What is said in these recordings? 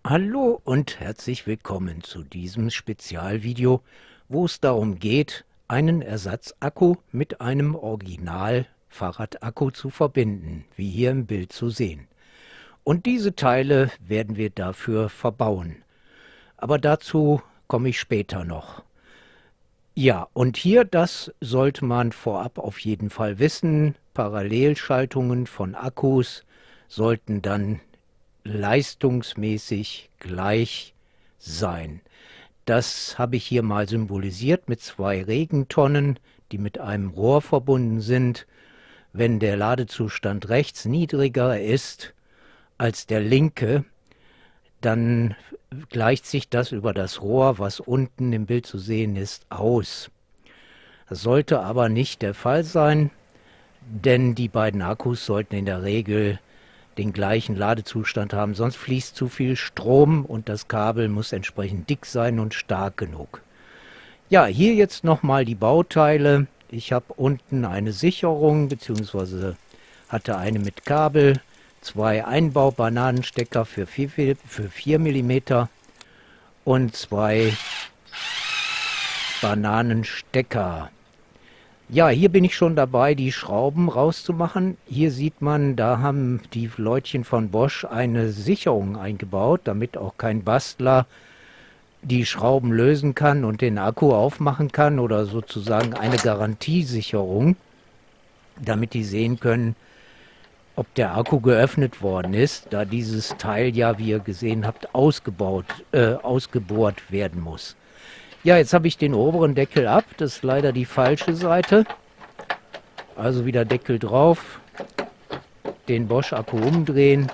Hallo und herzlich willkommen zu diesem Spezialvideo, wo es darum geht, einen Ersatzakku mit einem Original-Fahrradakku zu verbinden, wie hier im Bild zu sehen. Und diese Teile werden wir dafür verbauen. Aber dazu komme ich später noch. Ja, und hier, das sollte man vorab auf jeden Fall wissen, Parallelschaltungen von Akkus sollten dann leistungsmäßig gleich sein. Das habe ich hier mal symbolisiert mit zwei Regentonnen, die mit einem Rohr verbunden sind. Wenn der Ladezustand rechts niedriger ist als der linke, dann gleicht sich das über das Rohr, was unten im Bild zu sehen ist, aus. Das sollte aber nicht der Fall sein, denn die beiden Akkus sollten in der Regel den gleichen Ladezustand haben, sonst fließt zu viel Strom und das Kabel muss entsprechend dick sein und stark genug. Ja, hier jetzt nochmal die Bauteile. Ich habe unten eine Sicherung, beziehungsweise hatte eine mit Kabel, zwei Einbau-Bananenstecker für 4 mm und zwei Bananenstecker. Ja, hier bin ich schon dabei, die Schrauben rauszumachen. Hier sieht man, da haben die Leutchen von Bosch eine Sicherung eingebaut, damit auch kein Bastler die Schrauben lösen kann und den Akku aufmachen kann oder sozusagen eine Garantiesicherung, damit die sehen können, ob der Akku geöffnet worden ist, da dieses Teil ja, wie ihr gesehen habt, ausgebohrt werden muss. Ja, jetzt habe ich den oberen Deckel ab. Das ist leider die falsche Seite. Also wieder Deckel drauf, den Bosch-Akku umdrehen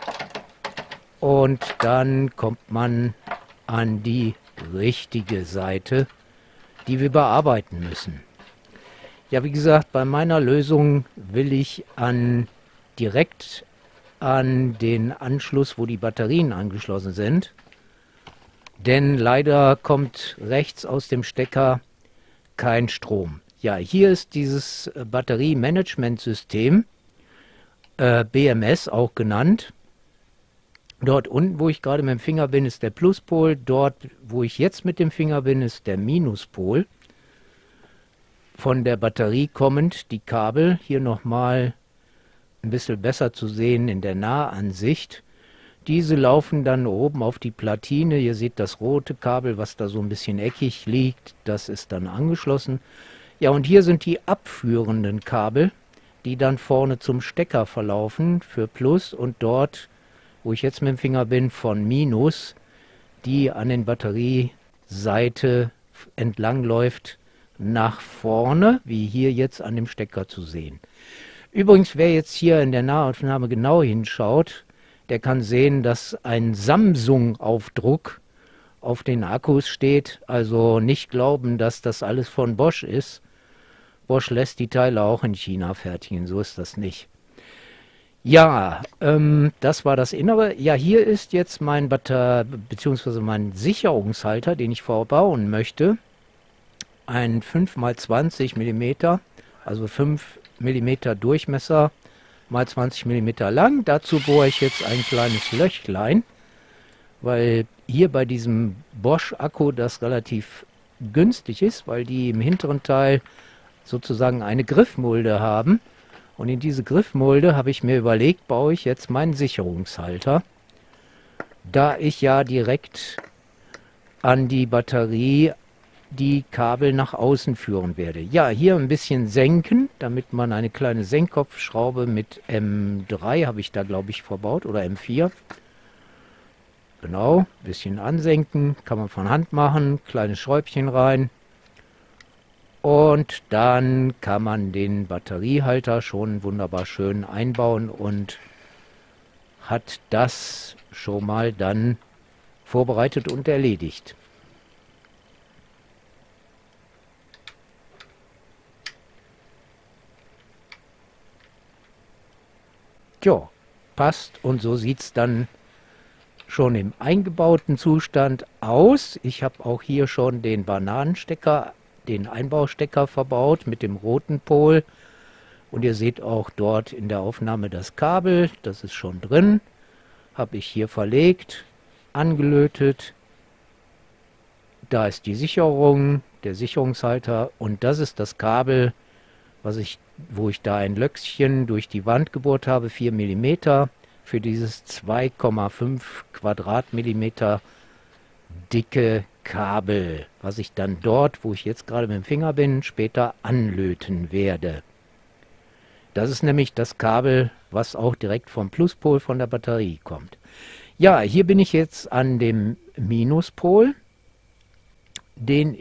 und dann kommt man an die richtige Seite, die wir bearbeiten müssen. Ja, wie gesagt, bei meiner Lösung will ich direkt an den Anschluss, wo die Batterien angeschlossen sind. Denn leider kommt rechts aus dem Stecker kein Strom. Ja, hier ist dieses Batteriemanagementsystem, BMS auch genannt. Dort unten, wo ich gerade mit dem Finger bin, ist der Pluspol. Dort, wo ich jetzt mit dem Finger bin, ist der Minuspol. Von der Batterie kommend die Kabel, hier nochmal ein bisschen besser zu sehen in der Nahansicht. Diese laufen dann oben auf die Platine. Ihr seht das rote Kabel, was da so ein bisschen eckig liegt. Das ist dann angeschlossen. Ja, und hier sind die abführenden Kabel, die dann vorne zum Stecker verlaufen für Plus und dort, wo ich jetzt mit dem Finger bin, von Minus, die an den Batterieseite entlang läuft, nach vorne, wie hier jetzt an dem Stecker zu sehen. Übrigens, wer jetzt hier in der Nahaufnahme genau hinschaut, der kann sehen, dass ein Samsung-Aufdruck auf den Akkus steht. Also nicht glauben, dass das alles von Bosch ist. Bosch lässt die Teile auch in China fertigen, so ist das nicht. Ja, das war das Innere. Ja, hier ist jetzt mein beziehungsweise mein Sicherungshalter, den ich verbauen möchte. Ein 5x20 mm, also 5 mm Durchmesser, mal 20 mm lang. Dazu bohre ich jetzt ein kleines Löchlein, weil hier bei diesem Bosch-Akku das relativ günstig ist, weil die im hinteren Teil sozusagen eine Griffmulde haben. Und in diese Griffmulde habe ich mir überlegt, baue ich jetzt meinen Sicherungshalter, da ich ja direkt an die Batterie die Kabel nach außen führen werde. Ja, hier ein bisschen senken, damit man eine kleine Senkkopfschraube mit M3 habe ich da, glaube ich, verbaut, oder M4. Genau, ein bisschen ansenken, kann man von Hand machen, kleines Schräubchen rein. Und dann kann man den Batteriehalter schon wunderbar schön einbauen und hat das schon mal dann vorbereitet und erledigt. Tja, passt und so sieht es dann schon im eingebauten Zustand aus. Ich habe auch hier schon den Bananenstecker, den Einbaustecker verbaut mit dem roten Pol. Und ihr seht auch dort in der Aufnahme das Kabel, das ist schon drin. Habe ich hier verlegt. angelötet. Da ist die Sicherung, der Sicherungshalter und das ist das Kabel, wo ich da ein Löchchen durch die Wand gebohrt habe, 4 mm, für dieses 2,5 Quadratmillimeter dicke Kabel, was ich dann dort, wo ich jetzt gerade mit dem Finger bin, später anlöten werde. Das ist nämlich das Kabel, was auch direkt vom Pluspol von der Batterie kommt. Ja, hier bin ich jetzt an dem Minuspol, den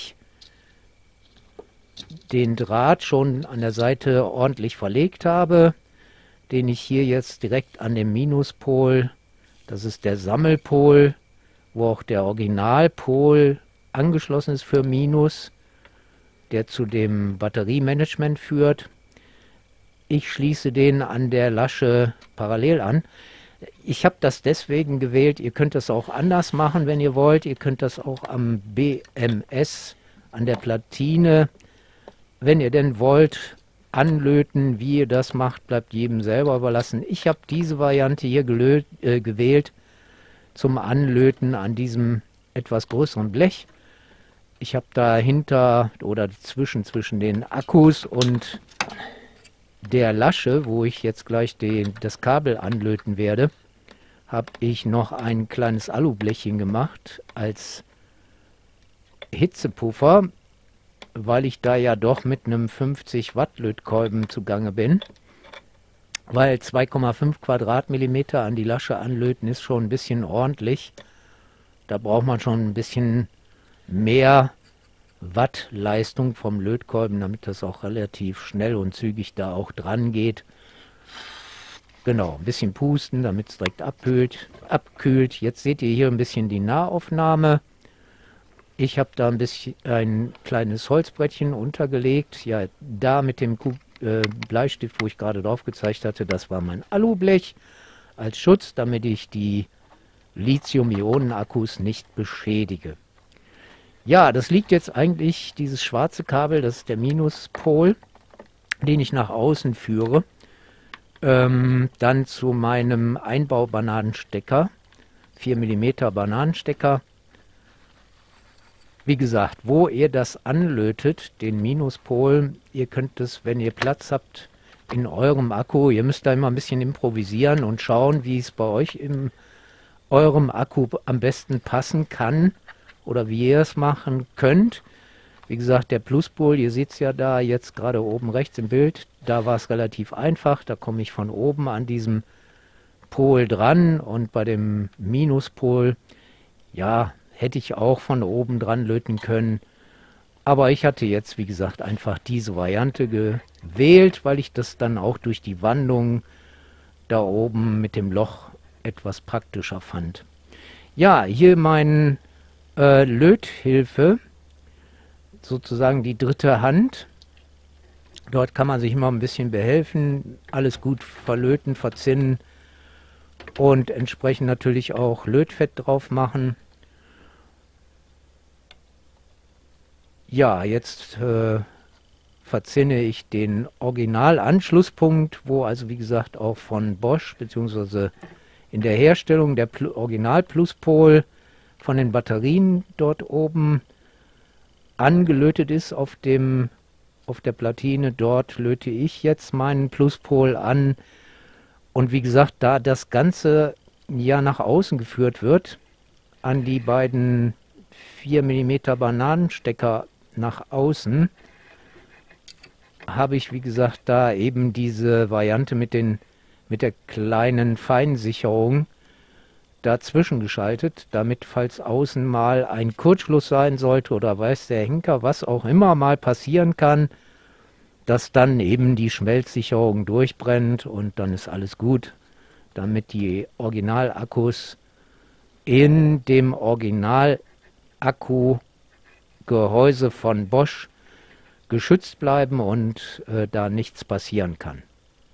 Draht schon an der Seite ordentlich verlegt habe, den ich hier jetzt direkt an dem Minuspol, das ist der Sammelpol, wo auch der Originalpol angeschlossen ist für Minus, der zu dem Batteriemanagement führt. Ich schließe den an der Lasche parallel an. Ich habe das deswegen gewählt, ihr könnt das auch anders machen, wenn ihr wollt. Ihr könnt das auch am BMS, an der Platine, wenn ihr denn wollt, anlöten. Wie ihr das macht, bleibt jedem selber überlassen. Ich habe diese Variante hier gewählt zum Anlöten an diesem etwas größeren Blech. Ich habe dahinter oder zwischen den Akkus und der Lasche, wo ich jetzt gleich das Kabel anlöten werde, habe ich noch ein kleines Alublechchen gemacht als Hitzepuffer, weil ich da ja doch mit einem 50 Watt Lötkolben zugange bin. Weil 2,5 Quadratmillimeter an die Lasche anlöten ist schon ein bisschen ordentlich. Da braucht man schon ein bisschen mehr Wattleistung vom Lötkolben, damit das auch relativ schnell und zügig da auch dran geht. Genau, ein bisschen pusten, damit es direkt abkühlt. Jetzt seht ihr hier ein bisschen die Nahaufnahme. Ich habe da ein kleines Holzbrettchen untergelegt. Ja, da mit dem Bleistift, wo ich gerade drauf gezeigt hatte, das war mein Alublech als Schutz, damit ich die Lithium-Ionen-Akkus nicht beschädige. Ja, das liegt jetzt eigentlich, dieses schwarze Kabel, das ist der Minuspol, den ich nach außen führe. Dann zu meinem Einbau-Bananenstecker, 4 mm Bananenstecker. Wie gesagt, wo ihr das anlötet, den Minuspol, ihr könnt es, wenn ihr Platz habt, in eurem Akku, ihr müsst da immer ein bisschen improvisieren und schauen, wie es bei euch in eurem Akku am besten passen kann oder wie ihr es machen könnt. Wie gesagt, der Pluspol, ihr seht es ja da jetzt gerade oben rechts im Bild, da war es relativ einfach, da komme ich von oben an diesem Pol dran und bei dem Minuspol, ja, hätte ich auch von oben dran löten können. Aber ich hatte jetzt, wie gesagt, einfach diese Variante gewählt, weil ich das dann auch durch die Wandung da oben mit dem Loch etwas praktischer fand. Ja, hier meine Löthilfe, sozusagen die dritte Hand. Dort kann man sich immer ein bisschen behelfen, alles gut verlöten, verzinnen und entsprechend natürlich auch Lötfett drauf machen. Ja, jetzt verzinne ich den Originalanschlusspunkt, wo also wie gesagt auch von Bosch bzw. in der Herstellung der Original-Pluspol von den Batterien dort oben angelötet ist auf der Platine. Dort löte ich jetzt meinen Pluspol an und wie gesagt, da das Ganze ja nach außen geführt wird, an die beiden 4 mm Bananenstecker nach außen, habe ich wie gesagt da eben diese Variante mit der kleinen Feinsicherung dazwischen geschaltet, damit falls außen mal ein Kurzschluss sein sollte oder weiß der Henker, was auch immer mal passieren kann, dass dann eben die Schmelzsicherung durchbrennt und dann ist alles gut, damit die Originalakkus in dem Original-Akku-Gehäuse von Bosch geschützt bleiben und da nichts passieren kann.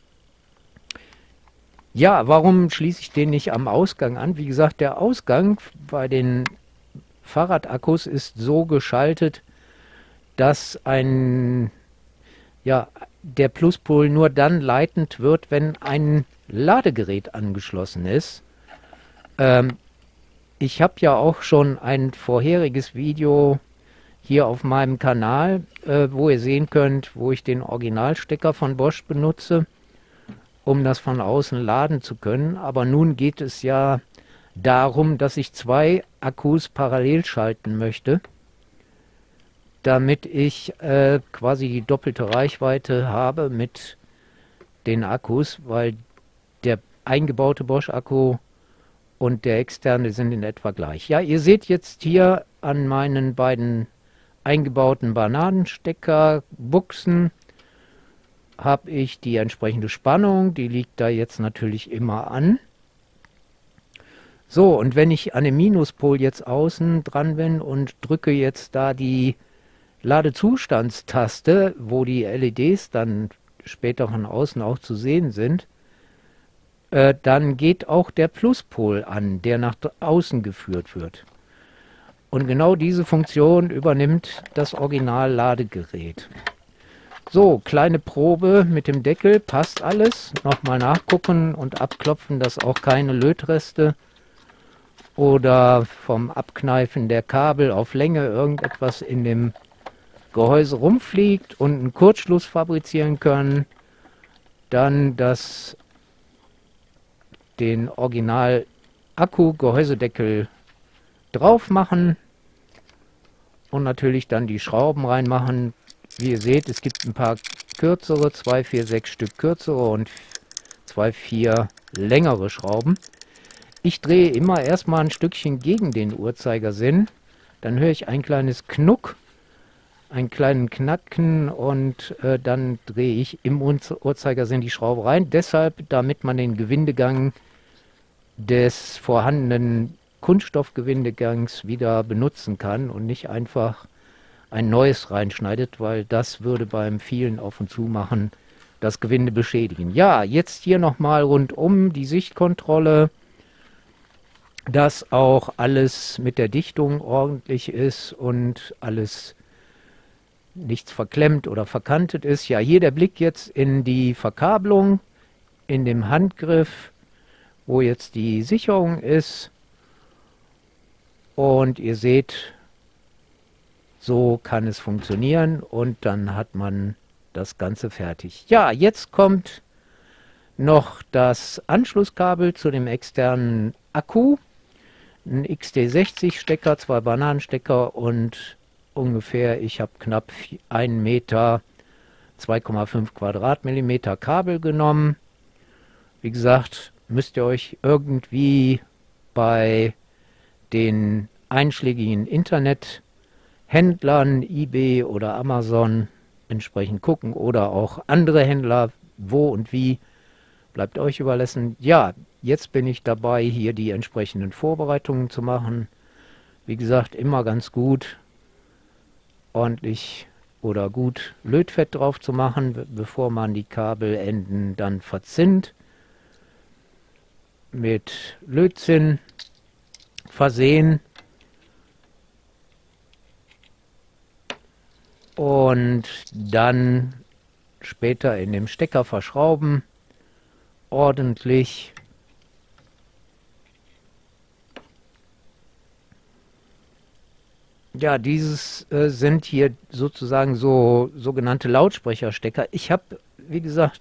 Ja, warum schließe ich den nicht am Ausgang an? Wie gesagt, der Ausgang bei den Fahrradakkus ist so geschaltet, dass der Pluspol nur dann leitend wird, wenn ein Ladegerät angeschlossen ist. ich habe ja auch schon ein vorheriges Video hier auf meinem Kanal, wo ihr sehen könnt, wo ich den Originalstecker von Bosch benutze, um das von außen laden zu können. Aber nun geht es ja darum, dass ich zwei Akkus parallel schalten möchte, damit ich quasi die doppelte Reichweite habe mit den Akkus, weil der eingebaute Bosch-Akku und der externe sind in etwa gleich. Ja, ihr seht jetzt hier an meinen beiden eingebauten Bananenstecker-Buchsen habe ich die entsprechende Spannung, die liegt da jetzt natürlich immer an. So, und wenn ich an dem Minuspol jetzt außen dran bin und drücke jetzt da die Ladezustandstaste, wo die LEDs dann später von außen auch zu sehen sind, dann geht auch der Pluspol an, der nach außen geführt wird. Und genau diese Funktion übernimmt das Original-Ladegerät. So, kleine Probe mit dem Deckel, passt alles. Nochmal nachgucken und abklopfen, dass auch keine Lötreste oder vom Abkneifen der Kabel auf Länge irgendetwas in dem Gehäuse rumfliegt und einen Kurzschluss fabrizieren können. Dann den Original-Akku-Gehäusedeckel drauf machen und natürlich dann die Schrauben reinmachen. Wie ihr seht, es gibt ein paar kürzere, 2, 4, 6 Stück kürzere und 2, 4 längere Schrauben. Ich drehe immer erstmal ein Stückchen gegen den Uhrzeigersinn, dann höre ich ein kleines Knuck, einen kleinen Knacken und dann drehe ich im Uhrzeigersinn die Schraube rein. Deshalb, damit man den Gewindegang des vorhandenen Kunststoffgewindegangs wieder benutzen kann und nicht einfach ein neues reinschneidet, weil das würde beim vielen Auf- und Zumachen das Gewinde beschädigen. Ja, jetzt hier nochmal rundum die Sichtkontrolle, dass auch alles mit der Dichtung ordentlich ist und alles nichts verklemmt oder verkantet ist. Ja, hier der Blick jetzt in die Verkabelung, in dem Handgriff, wo jetzt die Sicherung ist. Und ihr seht, so kann es funktionieren und dann hat man das Ganze fertig. Ja, jetzt kommt noch das Anschlusskabel zu dem externen Akku. Ein XT60-Stecker, 2 Bananenstecker und ungefähr, ich habe knapp 1 Meter, 2,5 Quadratmillimeter Kabel genommen. Wie gesagt, müsst ihr euch irgendwie bei den einschlägigen Internethändlern, eBay oder Amazon entsprechend gucken oder auch andere Händler, wo und wie, bleibt euch überlassen. Ja, jetzt bin ich dabei, hier die entsprechenden Vorbereitungen zu machen. Wie gesagt, immer ganz gut, ordentlich oder gut Lötfett drauf zu machen, bevor man die Kabelenden dann verzinnt. Mit Lötzinn versehen. Und dann später in dem Stecker verschrauben, ordentlich. Ja, dieses sind hier sozusagen so sogenannte Lautsprecherstecker. Ich habe, wie gesagt,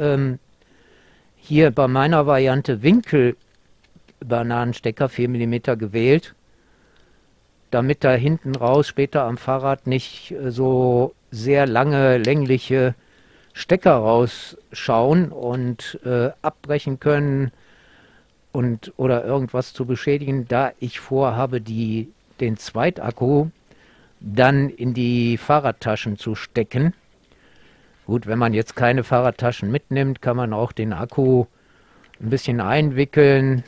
hier bei meiner Variante Winkel-Bananenstecker 4 mm gewählt, damit da hinten raus später am Fahrrad nicht so sehr lange längliche Stecker rausschauen und abbrechen können und oder irgendwas zu beschädigen, da ich vorhabe, den Zweitakku dann in die Fahrradtaschen zu stecken. Gut, wenn man jetzt keine Fahrradtaschen mitnimmt, kann man auch den Akku ein bisschen einwickeln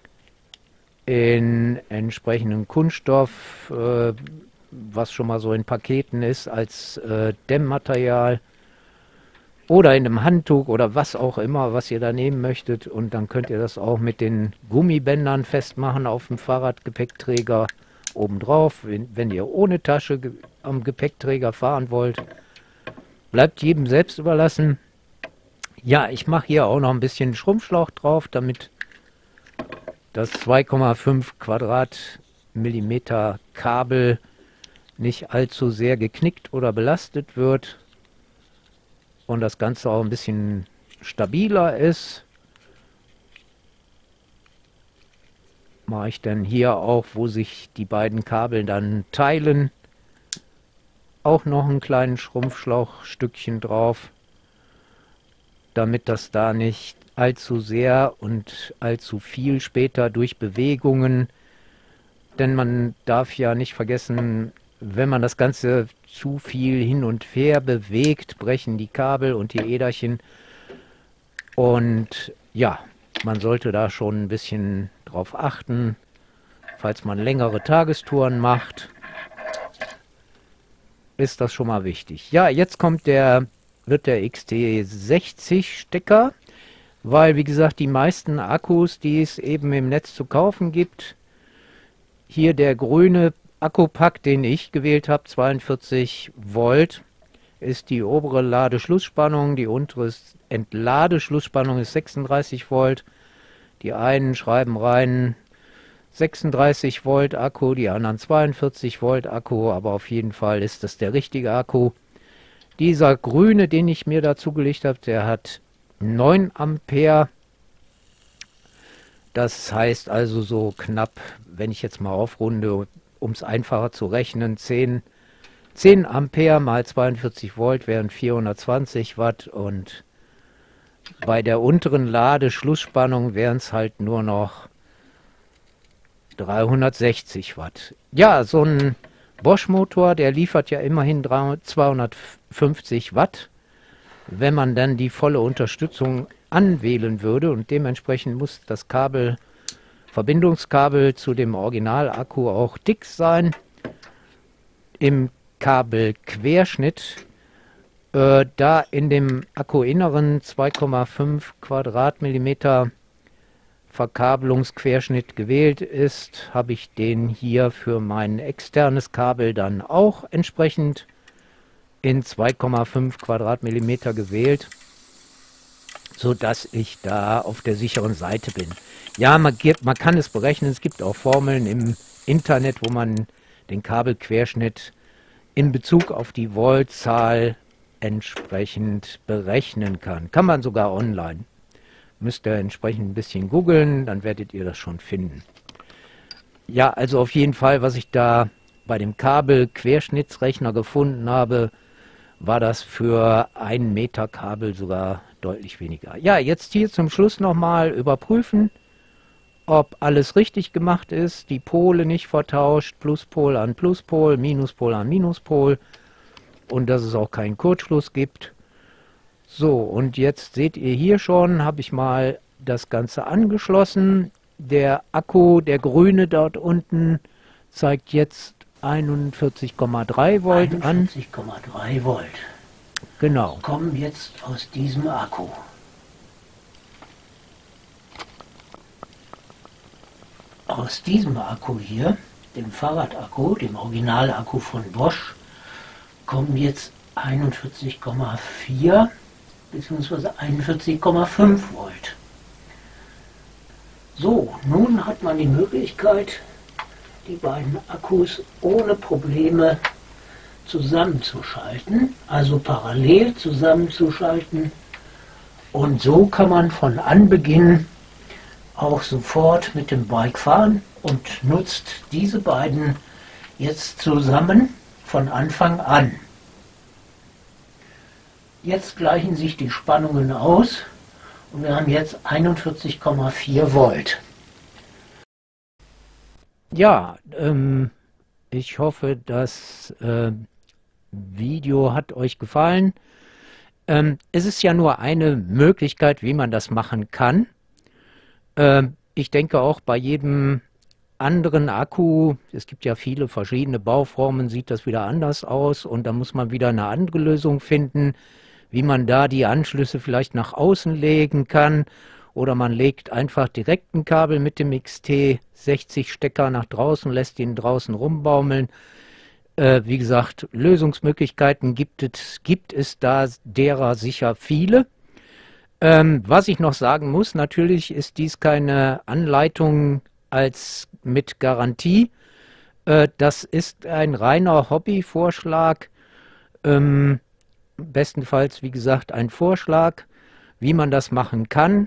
in entsprechenden Kunststoff, was schon mal so in Paketen ist, als Dämmmaterial oder in einem Handtuch oder was auch immer, was ihr da nehmen möchtet. Und dann könnt ihr das auch mit den Gummibändern festmachen auf dem Fahrradgepäckträger obendrauf, wenn ihr ohne Tasche am Gepäckträger fahren wollt. Bleibt jedem selbst überlassen. Ja, ich mache hier auch noch ein bisschen Schrumpfschlauch drauf, damit das 2,5 Quadratmillimeter Kabel nicht allzu sehr geknickt oder belastet wird und das Ganze auch ein bisschen stabiler ist. Mache ich dann hier auch, wo sich die beiden Kabel dann teilen, auch noch einen kleinen Schrumpfschlauchstückchen drauf, damit das da nicht allzu sehr und allzu viel später durch Bewegungen, denn man darf ja nicht vergessen, wenn man das Ganze zu viel hin und her bewegt, brechen die Kabel und die Äderchen. Und ja, man sollte da schon ein bisschen drauf achten, falls man längere Tagestouren macht, ist das schon mal wichtig. Ja, jetzt wird der XT60 Stecker, weil wie gesagt die meisten Akkus, die es eben im Netz zu kaufen gibt, hier der grüne Akkupack, den ich gewählt habe, 42 Volt, ist die obere Ladeschlussspannung, die untere Entladeschlussspannung ist 36 Volt. Die einen schreiben rein 36 Volt Akku, die anderen 42 Volt Akku, aber auf jeden Fall ist das der richtige Akku. Dieser grüne, den ich mir dazu gelegt habe, der hat 9 Ampere. Das heißt also so knapp, wenn ich jetzt mal aufrunde, um es einfacher zu rechnen, 10 Ampere mal 42 Volt wären 420 Watt und bei der unteren Ladeschlussspannung wären es halt nur noch 360 Watt. Ja, so ein Bosch-Motor, der liefert ja immerhin 250 Watt. Wenn man dann die volle Unterstützung anwählen würde und dementsprechend muss das Verbindungskabel zu dem Originalakku auch dick sein. Im Kabelquerschnitt, da in dem Akkuinneren 2,5 Quadratmillimeter Verkabelungsquerschnitt gewählt ist, habe ich den hier für mein externes Kabel dann auch entsprechend in 2,5 Quadratmillimeter gewählt, so dass ich da auf der sicheren Seite bin. Ja, man kann es berechnen, es gibt auch Formeln im Internet, wo man den Kabelquerschnitt in Bezug auf die Voltzahl entsprechend berechnen kann. Kann man sogar online. Müsst ihr entsprechend ein bisschen googeln, dann werdet ihr das schon finden. Ja, also auf jeden Fall, was ich da bei dem Kabelquerschnittsrechner gefunden habe, war das für 1 Meter Kabel sogar deutlich weniger. Ja, jetzt hier zum Schluss nochmal überprüfen, ob alles richtig gemacht ist, die Pole nicht vertauscht, Pluspol an Pluspol, Minuspol an Minuspol und dass es auch keinen Kurzschluss gibt. So, und jetzt seht ihr hier schon, habe ich mal das Ganze angeschlossen. Der Akku, der grüne dort unten, zeigt jetzt 41,3 Volt an. 41,3 Volt. Genau. Kommen jetzt aus diesem Akku. Aus diesem Akku hier, dem Fahrradakku, dem Originalakku von Bosch, kommen jetzt 41,4 bzw. 41,5 Volt. So, nun hat man die Möglichkeit, die beiden Akkus ohne Probleme zusammenzuschalten, also parallel zusammenzuschalten. Und so kann man von Anbeginn auch sofort mit dem Bike fahren und nutzt diese beiden jetzt zusammen von Anfang an. Jetzt gleichen sich die Spannungen aus und wir haben jetzt 41,4 Volt. Ja, ich hoffe, das Video hat euch gefallen. Es ist ja nur eine Möglichkeit, wie man das machen kann. Ich denke auch bei jedem anderen Akku, es gibt ja viele verschiedene Bauformen, sieht das wieder anders aus und da muss man wieder eine andere Lösung finden, wie man da die Anschlüsse vielleicht nach außen legen kann oder man legt einfach direkt ein Kabel mit dem XT60 Stecker nach draußen, lässt ihn draußen rumbaumeln. Wie gesagt, Lösungsmöglichkeiten gibt es da derer sicher viele. Was ich noch sagen muss, natürlich ist dies keine Anleitung als mit Garantie. Das ist ein reiner Hobbyvorschlag. Bestenfalls, wie gesagt, ein Vorschlag, wie man das machen kann.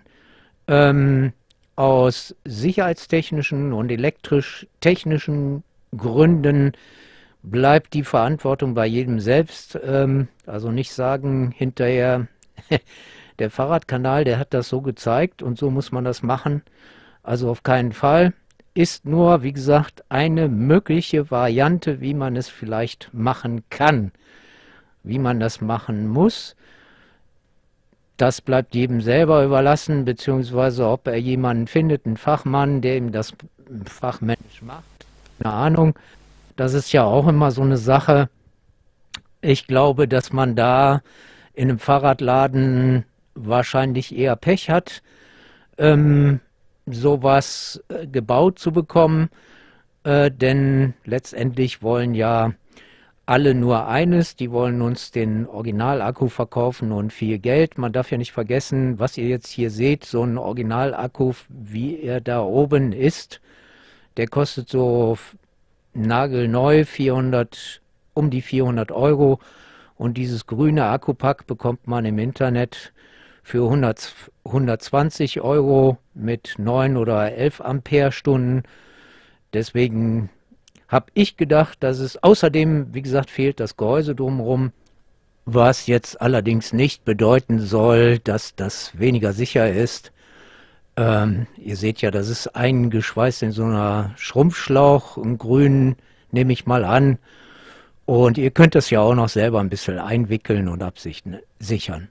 Aus sicherheitstechnischen und elektrisch-technischen Gründen bleibt die Verantwortung bei jedem selbst. Also nicht sagen hinterher, der Fahrradkanal, der hat das so gezeigt und so muss man das machen. Also auf keinen Fall. Ist nur, wie gesagt, eine mögliche Variante, wie man es vielleicht machen kann. Wie man das machen muss, das bleibt jedem selber überlassen, beziehungsweise ob er jemanden findet, einen Fachmann, der ihm das fachmännisch macht. Keine Ahnung. Das ist ja auch immer so eine Sache. Ich glaube, dass man da in einem Fahrradladen wahrscheinlich eher Pech hat, sowas gebaut zu bekommen, denn letztendlich wollen ja alle nur eines, die wollen uns den Originalakku verkaufen und viel Geld. Man darf ja nicht vergessen, was ihr jetzt hier seht, so ein Originalakku, wie er da oben ist, der kostet so nagelneu 400, um die 400 Euro und dieses grüne Akkupack bekommt man im Internet für 120 Euro mit 9 oder 11 Ampere-Stunden. Deswegen habe ich gedacht, dass es außerdem, wie gesagt, fehlt das Gehäuse drumherum, was jetzt allerdings nicht bedeuten soll, dass das weniger sicher ist. Ihr seht ja, das ist eingeschweißt in so einer Schrumpfschlauch, im Grün nehme ich mal an. Und ihr könnt das ja auch noch selber ein bisschen einwickeln und absichern.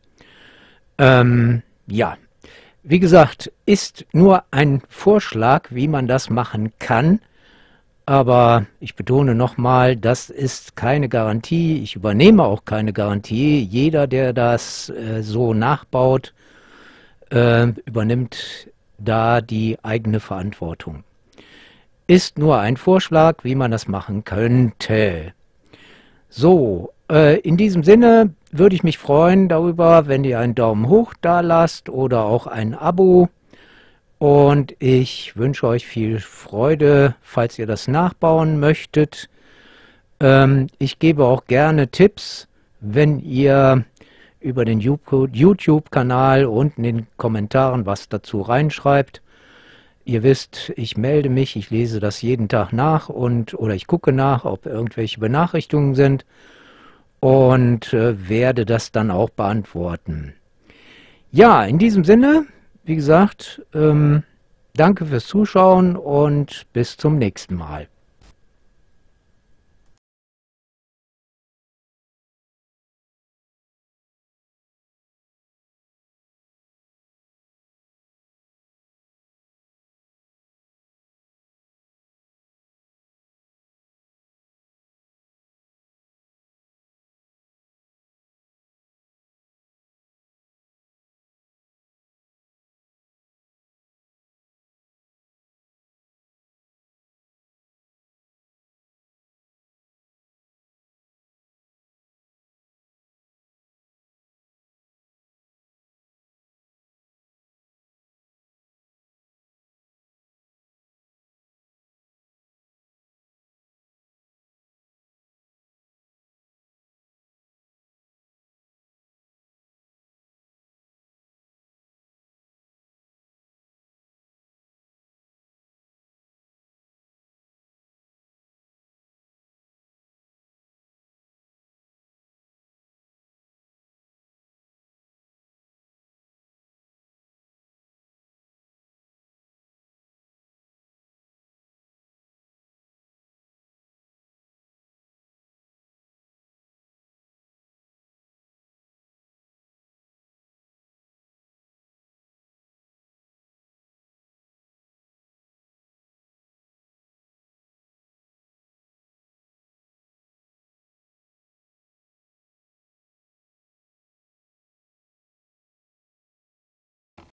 Ja, wie gesagt, ist nur ein Vorschlag, wie man das machen kann. Aber ich betone nochmal, das ist keine Garantie. Ich übernehme auch keine Garantie. Jeder, der das so nachbaut, übernimmt da die eigene Verantwortung. Ist nur ein Vorschlag, wie man das machen könnte. So, in diesem Sinne würde ich mich freuen darüber, wenn ihr einen Daumen hoch da lasst oder auch ein Abo. Und ich wünsche euch viel Freude, falls ihr das nachbauen möchtet. Ich gebe auch gerne Tipps, wenn ihr über den YouTube-Kanal unten in den Kommentaren was dazu reinschreibt. Ihr wisst, ich melde mich, ich lese das jeden Tag nach oder ich gucke nach, ob irgendwelche Benachrichtigungen sind und werde das dann auch beantworten. Ja, in diesem Sinne, wie gesagt, danke fürs Zuschauen und bis zum nächsten Mal.